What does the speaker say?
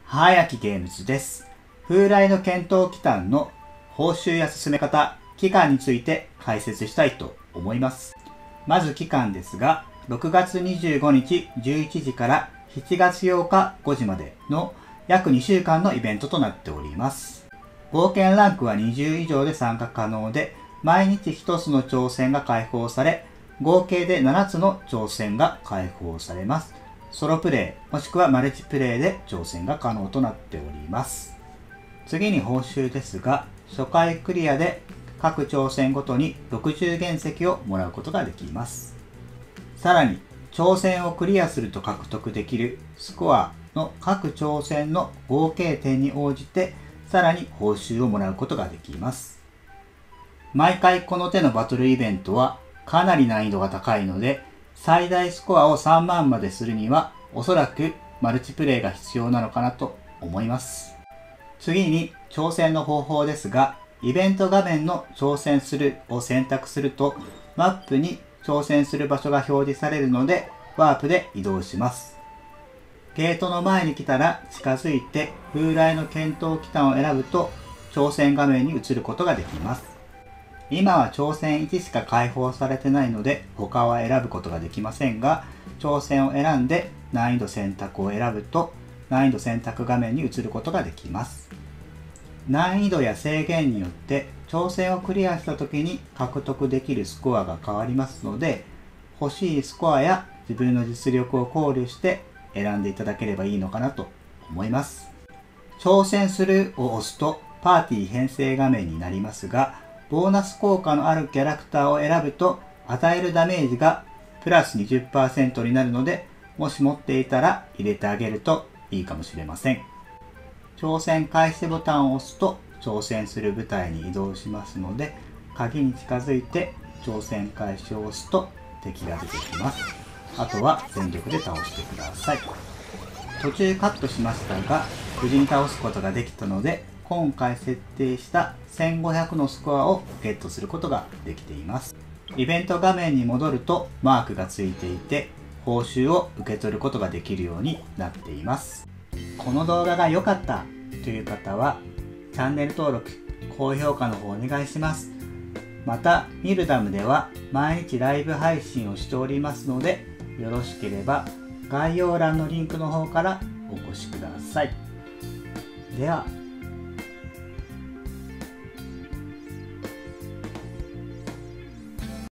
はい、秋ゲームズです。風来の検討期間の報酬や進め方、期間について解説したいと思います。まず期間ですが、6月25日11時から7月8日5時までの約2週間のイベントとなっております。冒険ランクは20以上で参加可能で、毎日1つの挑戦が開放され、合計で7つの挑戦が開放されます。ソロプレイもしくはマルチプレイで挑戦が可能となっております。次に報酬ですが、初回クリアで各挑戦ごとに60原石をもらうことができます。さらに挑戦をクリアすると獲得できるスコアの各挑戦の合計点に応じてさらに報酬をもらうことができます。毎回この手のバトルイベントはかなり難易度が高いので、最大スコアを3万までするにはおそらくマルチプレイが必要なのかなと思います。次に挑戦の方法ですが、イベント画面の挑戦するを選択するとマップに挑戦する場所が表示されるのでワープで移動します。ゲートの前に来たら近づいて風来の検討期間を選ぶと挑戦画面に移ることができます。今は挑戦1しか開放されてないので他は選ぶことができませんが、挑戦を選んで難易度選択を選ぶと難易度選択画面に移ることができます。難易度や制限によって挑戦をクリアした時に獲得できるスコアが変わりますので、欲しいスコアや自分の実力を考慮して選んでいただければいいのかなと思います。挑戦するを押すとパーティー編成画面になりますが、ボーナス効果のあるキャラクターを選ぶと与えるダメージがプラス 20% になるので、もし持っていたら入れてあげるといいかもしれません。挑戦開始ボタンを押すと挑戦する舞台に移動しますので、鍵に近づいて挑戦開始を押すと敵が出てきます。あとは全力で倒してください。途中カットしましたが無事に倒すことができたので、今回設定した1500のスコアをゲットすることができています。イベント画面に戻るとマークがついていて報酬を受け取ることができるようになっています。この動画が良かったという方はチャンネル登録、高評価の方お願いします。またミルダムでは毎日ライブ配信をしておりますので、よろしければ概要欄のリンクの方からお越しください。では。